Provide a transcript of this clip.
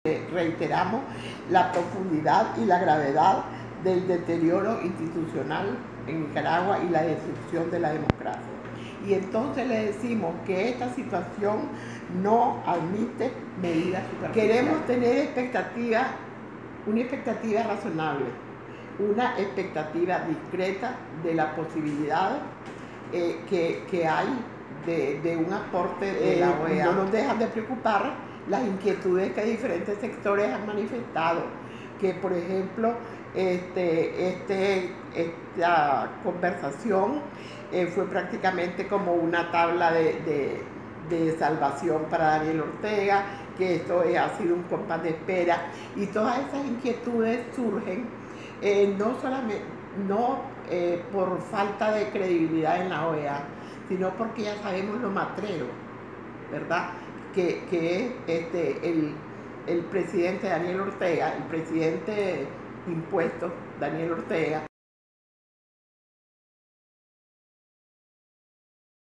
Reiteramos la profundidad y la gravedad del deterioro institucional en Nicaragua y la destrucción de la democracia. Y entonces le decimos que esta situación no admite medidas superficiales. Queremos tener una expectativa razonable, una expectativa discreta de la posibilidad que hay de un aporte de la OEA. No nos dejan de preocupar las inquietudes que diferentes sectores han manifestado, que por ejemplo esta conversación fue prácticamente como una tabla de salvación para Daniel Ortega, que esto ha sido un compás de espera, y todas esas inquietudes surgen no por falta de credibilidad en la OEA, sino porque ya sabemos lo matrero, ¿verdad?, que es el presidente Daniel Ortega, el presidente impuesto Daniel Ortega,